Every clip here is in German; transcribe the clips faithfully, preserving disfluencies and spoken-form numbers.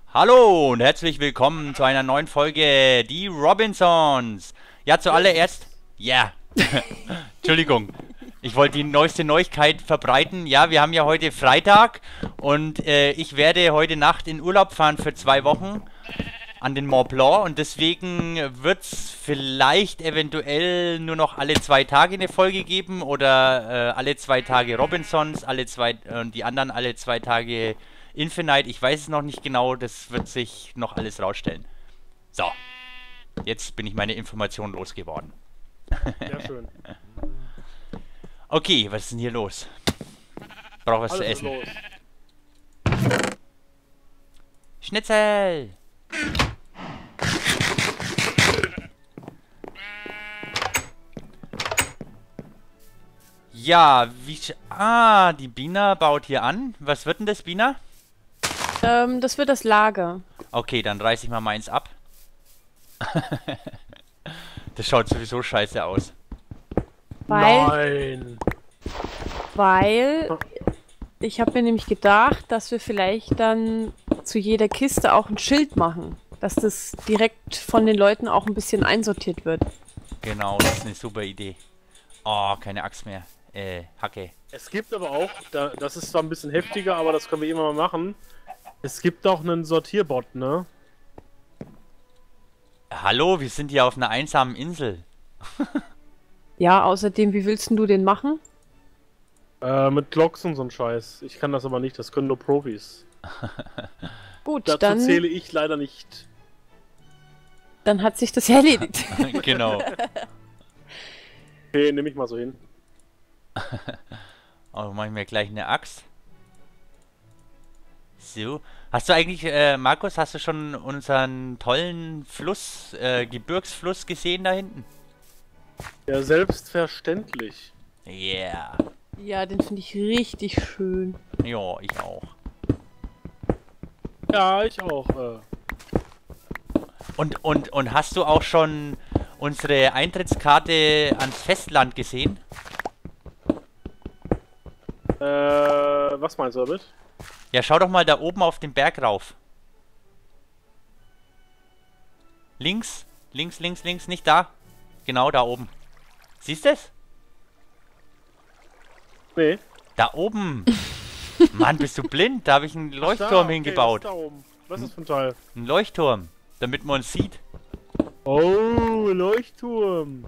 Hallo und herzlich willkommen zu einer neuen Folge Die Robinsons. Ja, zuallererst, ja, yeah. Entschuldigung, ich wollte die neueste Neuigkeit verbreiten. Ja, wir haben ja heute Freitag und äh, ich werde heute Nacht in Urlaub fahren für zwei Wochen an den Mont Blanc und deswegen wird es vielleicht eventuell nur noch alle zwei Tage eine Folge geben oder äh, alle zwei Tage Robinsons, alle zwei und äh, die anderen alle zwei Tage Infinite. Ich weiß es noch nicht genau, das wird sich noch alles rausstellen. So, jetzt bin ich meine Informationen losgeworden. Sehr schön. Okay, was ist denn hier los? Ich brauche was Alles zu ist essen. los. Schnitzel! Ja, wie... sch- Ah, die Bina baut hier an. Was wird denn das, Bina? Ähm, das wird das Lager. Okay, dann reiß ich mal meins ab. Das schaut sowieso scheiße aus. Weil, Nein. weil ich habe mir nämlich gedacht, dass wir vielleicht dann zu jeder Kiste auch ein Schild machen. Dass das direkt von den Leuten auch ein bisschen einsortiert wird. Genau, das ist eine super Idee. Oh, keine Axt mehr. Äh, Hacke. Es gibt aber auch, da, das ist zwar ein bisschen heftiger, aber das können wir immer mal machen. Es gibt auch einen Sortierbot, ne? Hallo, wir sind hier auf einer einsamen Insel. Ja, außerdem, wie willst denn du den machen? Äh, mit Glocks und so ein Scheiß. Ich kann das aber nicht, das können nur Profis. Gut, Dazu dann, zähle ich leider nicht. dann hat sich das erledigt. Genau. Okay, nehme ich mal so hin. Oh, mach ich mir gleich eine Axt. So. Hast du eigentlich, äh, Markus, hast du schon unseren tollen Fluss, äh, Gebirgsfluss gesehen da hinten? Ja, selbstverständlich. Yeah. Ja, den finde ich richtig schön. Ja, ich auch. Ja, ich auch. Äh. Und, und, und hast du auch schon unsere Eintrittskarte ans Festland gesehen? Äh, was meinst du damit? Ja, schau doch mal da oben auf den Berg rauf. Links, links, links, links, nicht da. Genau da oben. Siehst du es? Nee. Da oben. Mann, bist du blind? Da habe ich einen Leuchtturm Da, okay, hingebaut. das ist da oben. Was ist das für ein Teil? Ein Leuchtturm, damit man uns sieht. Oh, Leuchtturm.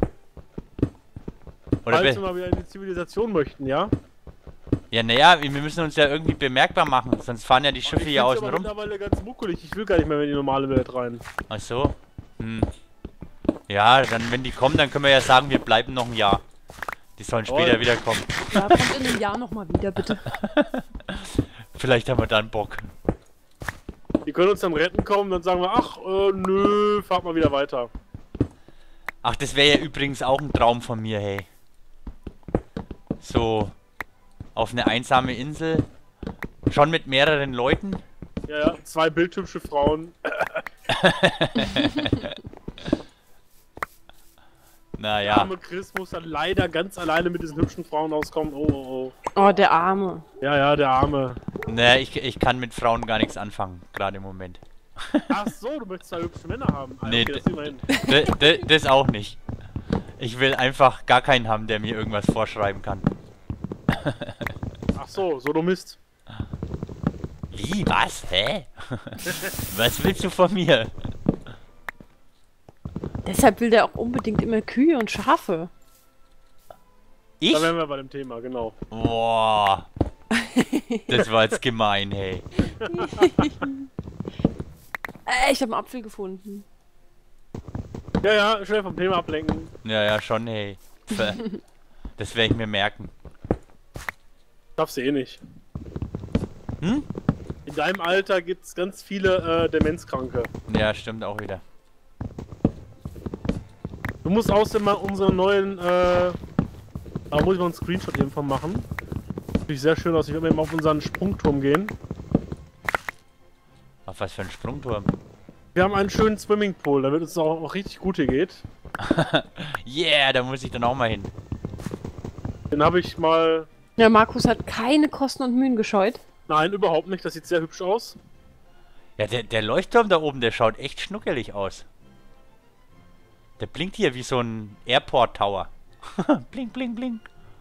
Oder Falls be- wir mal wieder in die Zivilisation möchten, ja? ja, naja, wir müssen uns ja irgendwie bemerkbar machen, sonst fahren ja die Schiffe Ich hier find's außen aber rum. mittlerweile ganz muckelig. Ich will gar nicht mehr in die normale Welt rein. Ach so. Hm. Ja, dann, wenn die kommen, dann können wir ja sagen, wir bleiben noch ein Jahr. Die sollen später Jawohl. wieder kommen. Ja, kommt in einem Jahr nochmal wieder, bitte. Vielleicht haben wir dann Bock. Die können uns dann retten kommen, dann sagen wir, ach, äh, nö, fahrt mal wieder weiter. Ach, das wäre ja übrigens auch ein Traum von mir, hey. So, auf eine einsame Insel, schon mit mehreren Leuten. Ja, ja, zwei bildhübsche Frauen. Der Naja, arme Chris muss dann leider ganz alleine mit diesen hübschen Frauen auskommen. Oh, oh, Oh, der Arme. oh. Ja, ja, der Arme. ne, ich, ich kann mit Frauen gar nichts anfangen, gerade im Moment. Ach so, du möchtest zwei hübsche Männer haben. Ah, Nee, okay, das sehen wir hin. D d das auch nicht. Ich will einfach gar keinen haben, der mir irgendwas vorschreiben kann. Ach so, Sodomist. Wie? Was? Hä? Was willst du von mir? Deshalb will der auch unbedingt immer Kühe und Schafe. Ich? Da wären wir bei dem Thema, genau. Boah. Das war jetzt gemein, hey. Äh, ich habe einen Apfel gefunden. Ja, ja, schnell vom Thema ablenken. Ja, ja, schon, hey. Pfeh. Das werde ich mir merken. Schaffst du eh nicht. Hm? In deinem Alter gibt es ganz viele äh, Demenzkranke. Ja, stimmt auch wieder. Du musst außerdem mal unseren neuen, äh, da muss ich mal einen Screenshot eben von machen. Sieht natürlich sehr schön aus. Ich werde mal eben auf unseren Sprungturm gehen. Auf was für ein Sprungturm. Wir haben einen schönen Swimmingpool, damit es auch, auch richtig gut hier geht. Yeah, da muss ich dann auch mal hin. Den habe ich mal Ja, Markus hat keine Kosten und Mühen gescheut. Nein, überhaupt nicht. Das sieht sehr hübsch aus. Ja, der, der Leuchtturm da oben, der schaut echt schnuckelig aus. Der blinkt hier wie so ein Airport-Tower. Blink, blink, blink.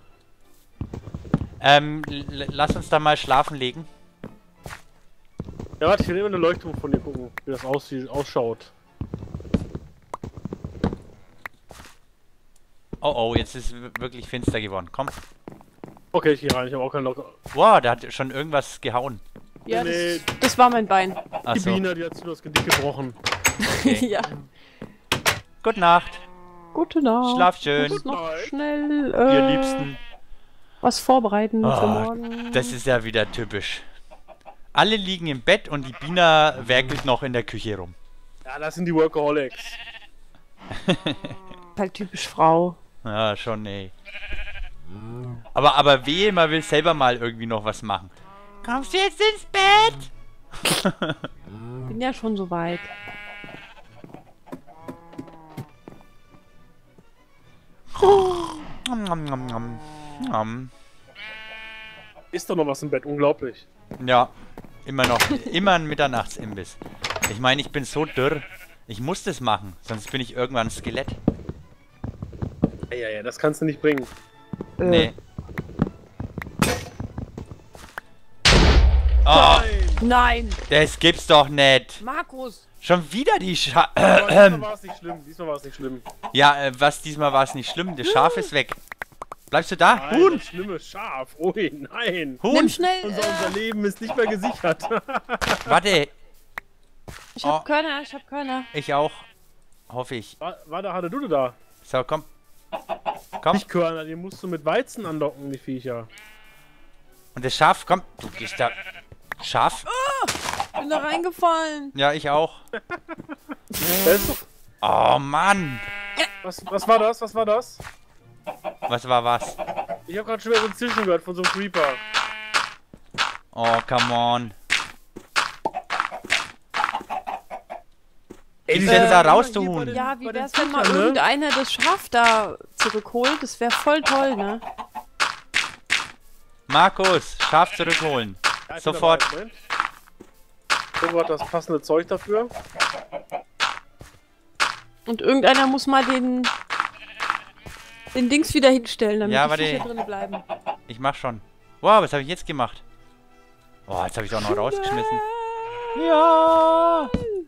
Ähm, lass uns da mal schlafen legen. Ja, warte, ich will immer eine Leuchtturm von dir gucken, wie das aussieht, ausschaut. Oh oh, jetzt ist es wirklich finster geworden. Komm. Okay, ich gehe rein, ich habe auch keinen Lock. Wow, da hat schon irgendwas gehauen. Ja, Nee. das, das war mein Bein. Die Achso. Biene, die hat zu das Genick gebrochen. Okay. Ja. Gute Nacht. Gute Nacht. Schlaf schön. Ich muss noch Night. schnell Ihr äh, Liebsten. was vorbereiten für Oh, morgen. das ist ja wieder typisch. Alle liegen im Bett und die Bina werkelt noch in der Küche rum. Ja, das sind die Workaholics. Halt typisch Frau. Ja, schon, ey. Aber, aber wehe, man will selber mal irgendwie noch was machen. Kommst du jetzt ins Bett? Bin ja schon so weit. Nom, nom, nom, nom. Nom. Ist doch noch was im Bett, unglaublich. Ja, immer noch. Immer ein Mitternachtsimbiss. Ich meine, ich bin so dürr. Ich muss das machen, sonst bin ich irgendwann ein Skelett. Ja, ja, ja, das kannst du nicht bringen. Äh, Nee. Oh, Nein! das gibt's doch nicht. Markus! Schon wieder die Scha... Aber diesmal war es nicht schlimm, diesmal war es nicht schlimm. Ja, äh, was, diesmal war es nicht schlimm. Das Schaf ist weg. Bleibst du da? Nein, Huhn! das schlimme Schaf. Ui, nein. Huhn! Nimm schnell! Unser, Äh, unser Leben ist nicht mehr gesichert. Warte, ich hab Oh. Körner, ich hab Körner. ich auch. Hoffe ich. Wa- Warte, hatte du da? So, komm. Komm. Nicht Körner, die musst du mit Weizen anlocken, die Viecher. Und das Schaf, komm. Du gehst da... Schaf? Bin da reingefallen. Ja, ich auch. Das ist doch- Oh, Mann. Was, was war das? Was war das? Was war was? Ich habe gerade schon wieder so ein Zischen gehört von so einem Creeper. Oh, come on. Ey, Gib's die jetzt sind da immer raus, hier du bei Huhn. den- Ja, wie bei den wär's, wenn mal Viechern, ne? irgendeiner das Schaf da zurückholt? Das wäre voll toll, ne? Markus, Schaf zurückholen. Ja, ich bin Sofort. dabei, Moment. Gucken wir das passende Zeug dafür. Und irgendeiner muss mal den den Dings wieder hinstellen, damit Ja, die warte. Viecher drinnen bleiben. Ich mach schon. Wow, was habe ich jetzt gemacht? Oh, jetzt habe ich auch noch rausgeschmissen. Ja.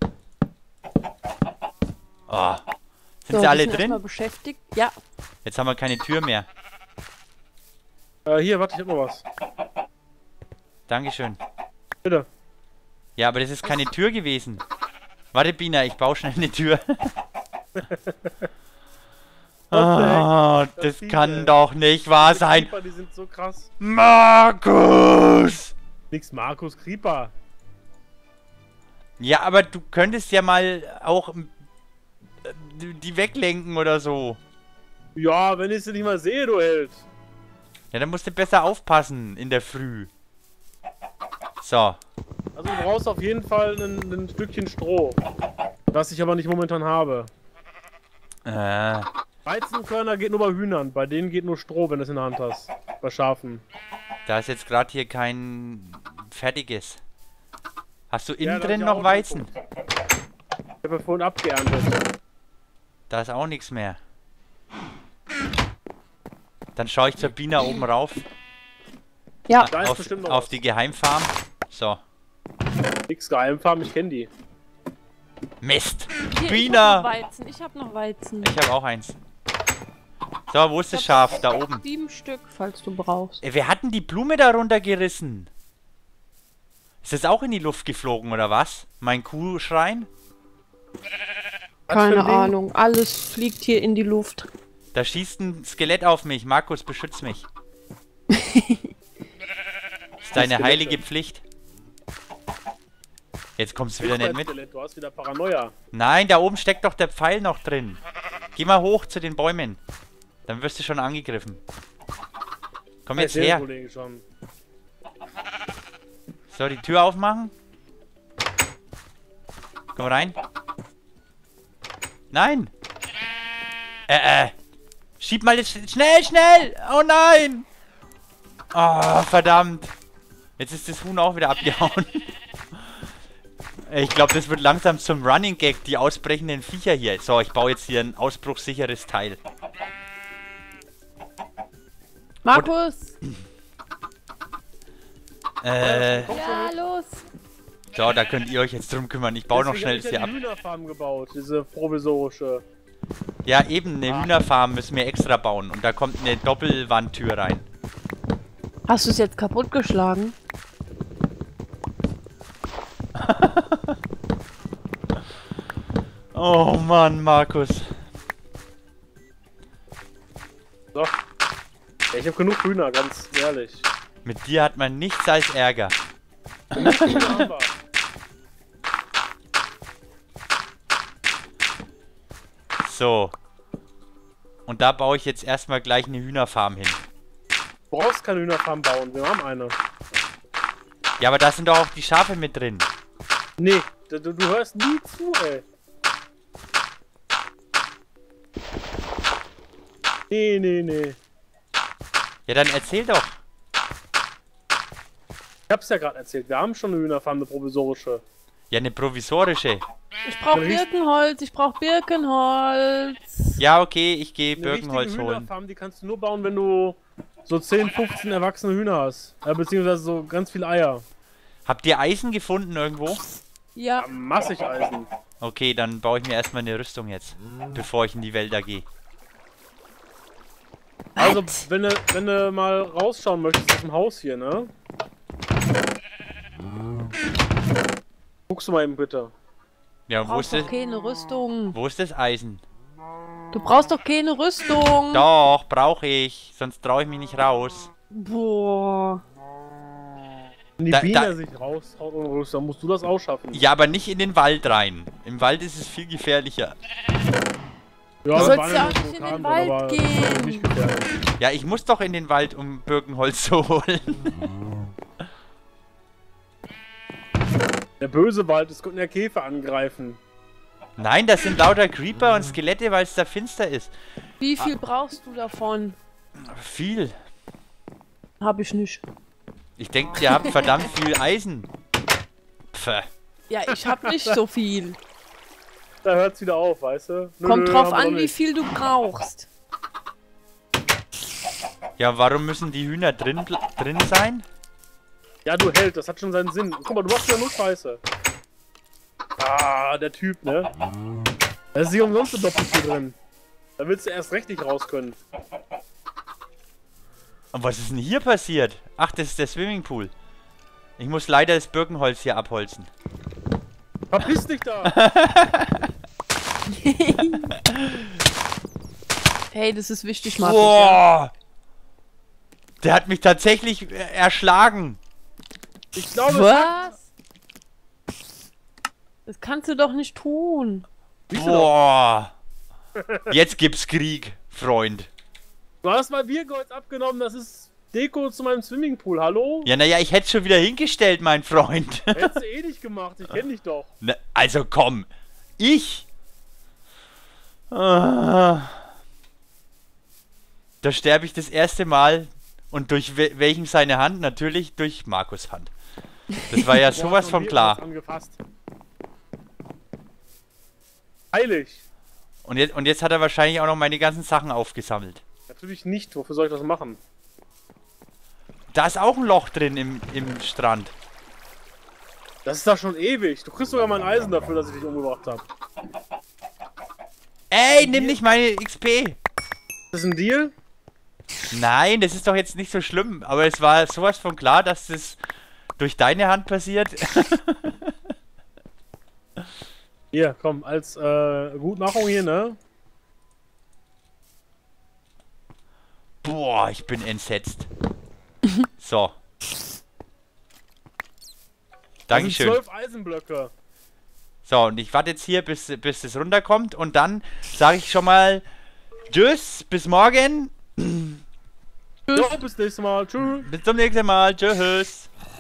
Oh. Sind So, sie alle die sind erstmal drin? beschäftigt. Ja. Jetzt haben wir keine Tür mehr. Äh, hier, warte, ich hab noch was. Dankeschön. Bitte. Ja, aber das ist keine Tür gewesen. Warte, Bina, ich baue schnell eine Tür. Oh, das sieht kann er. doch nicht wahr Die sein. Creeper, die sind so krass. Markus! Nix Markus, Creeper. Ja, aber du könntest ja mal auch äh, die weglenken oder so. Ja, wenn ich sie nicht mal sehe, du Held. Ja, dann musst du besser aufpassen in der Früh. So. Also du brauchst auf jeden Fall ein, ein Stückchen Stroh. Das ich aber nicht momentan habe. Äh, Weizenkörner geht nur bei Hühnern. Bei denen geht nur Stroh, wenn du es in der Hand hast. Bei Schafen. da ist jetzt gerade hier kein fertiges. Hast du innen Ja, da hab drin ich noch auch Weizen? Ich habe ja vorhin abgeerntet. Da ist auch nichts mehr. Dann schaue ich zur Bina oben rauf. Ja. Da ist Auf, bestimmt noch auf was. die Geheimfarm. So. Nix Geheimfarm, ich kenne die. Mist. Hier, Bina. Ich hab noch Weizen. Ich hab noch Weizen. Ich habe auch eins. So, wo ist das Schaf? Da oben. Sieben Stück, falls du brauchst. Ey, wer hat denn die Blume da runtergerissen? Ist das auch in die Luft geflogen, oder was? Mein Kuhschrein? Was für Keine ein Ding? Ahnung. Alles fliegt hier in die Luft. Da schießt ein Skelett auf mich. Markus, beschütz mich. Ist deine Skelette. heilige Pflicht. Jetzt kommst du wieder nicht mit. Skelett, du hast wieder Paranoia. Nein, da oben steckt doch der Pfeil noch drin. Geh mal hoch zu den Bäumen. Dann wirst du schon angegriffen. Komm jetzt Ich seh den her. Kollegen schon. So, die Tür aufmachen. Komm rein. Nein! Äh, äh. Schieb mal das sch- schnell, schnell! Oh nein! Oh, verdammt. Jetzt ist das Huhn auch wieder abgehauen. Ich glaube, das wird langsam zum Running Gag, die ausbrechenden Viecher hier. So, ich baue jetzt hier ein ausbruchssicheres Teil. Markus! Äh, Ja, los! so, da könnt ihr euch jetzt drum kümmern. Ich baue noch schnell das hier hier ab. Ich habe die Hühnerfarm gebaut, diese provisorische. Ja, eben, eine Hühnerfarm müssen wir extra bauen. Und da kommt eine Doppelwandtür rein. Hast du es jetzt kaputt geschlagen? Oh Mann, Markus. So. Ja, ich habe genug Hühner, ganz ehrlich. Mit dir hat man nichts als Ärger. Genug Hühner haben wir. So. Und da baue ich jetzt erstmal gleich eine Hühnerfarm hin. Du brauchst keine Hühnerfarm bauen, wir haben eine. Ja, aber da sind doch auch die Schafe mit drin. Nee, du, du hörst nie zu, ey. Nee, nee, nee. Ja, dann erzähl doch. Ich hab's ja gerade erzählt, wir haben schon eine Hühnerfarm, eine provisorische. Ja, eine provisorische. Ich brauche Eine richt- Birkenholz, ich brauche Birkenholz. Ja, okay, ich gehe Eine Birkenholz richtige holen. Hühnerfarm, die kannst du nur bauen, wenn du so zehn, fünfzehn erwachsene Hühner hast. Ja, beziehungsweise so ganz viele Eier. Habt ihr Eisen gefunden irgendwo? Ja, Massig Eisen. Okay, dann baue ich mir erstmal eine Rüstung jetzt, bevor ich in die Wälder gehe. Also, wenn du, wenn du mal rausschauen möchtest aus dem Haus hier, ne? Guckst du mal eben bitte. Ja, du wo ist brauchst das, doch keine Rüstung. wo ist das Eisen? Du brauchst doch keine Rüstung. Doch, brauche ich, sonst traue ich mich nicht raus. Boah. Wenn die Da- Biene da- sich raushaut und rüst, dann musst du das ausschaffen. Ja, aber nicht in den Wald rein. Im Wald ist es viel gefährlicher. Ja, Du wir sollst waren ja nicht auch im nicht in Vulkan den drin, Wald aber gehen. das ist nicht gefährlich. Ja, ich muss doch in den Wald, um Birkenholz zu holen. Der böse Wald, es könnten ja Käfer angreifen. Nein, das sind lauter Creeper und Skelette, weil es da finster ist. Wie viel brauchst du davon? Viel. Hab ich nicht. Ich denke, ihr habt verdammt viel Eisen. Pfeh. Ja, ich hab nicht so viel. Da hört's wieder auf, weißt du? Nö, Kommt nö, drauf haben wir an, noch wie nicht. viel du brauchst. Ja, warum müssen die Hühner drin, bl- drin sein? Ja, du Held, das hat schon seinen Sinn. Guck mal, du machst ja nur Scheiße. Ah, der Typ, ne? Da ist nicht umsonst eine Doppeltür drin. Da willst du erst recht nicht raus können. Und was ist denn hier passiert? Ach, das ist der Swimmingpool. Ich muss leider das Birkenholz hier abholzen. Verpiss dich da! Hey, das ist wichtig, Markus. Ja? Boah! Der hat mich tatsächlich äh, erschlagen. Ich glaube, Was? Das kannst du doch nicht tun. siehst du doch. Boah! Jetzt gibt's Krieg, Freund. Du hast mal Biergolds abgenommen, das ist Deko zu meinem Swimmingpool, hallo? Ja, naja, ich hätte schon wieder hingestellt, mein Freund. Hättest du eh nicht gemacht, ich kenn dich doch. Na, also komm, ich? Ah. Da sterbe ich das erste Mal. Und durch we welchen seine Hand? Natürlich durch Markus' Hand. Das war ja Du sowas hast von noch klar. Biergolds angefasst. Heilig. Und jetzt, und jetzt hat er wahrscheinlich auch noch meine ganzen Sachen aufgesammelt. Natürlich nicht, wofür soll ich das machen? Da ist auch ein Loch drin im, im Strand. Das ist doch schon ewig. Du kriegst sogar mein Eisen dafür, dass ich dich umgebracht habe. Ey, nimm nicht meine X P! Ist das ein Deal? Nein, das ist doch jetzt nicht so schlimm. Aber es war sowas von klar, dass das durch deine Hand passiert. Hier, komm, als äh, Gutmachung hier, ne? Boah, ich bin entsetzt. So. Das sind Dankeschön. zwölf Eisenblöcke. So, und ich warte jetzt hier, bis, bis es runterkommt. Und dann sage ich schon mal Tschüss, bis morgen. Ja, bis nächstes Mal. Tschüss. Bis zum nächsten Mal. Tschüss.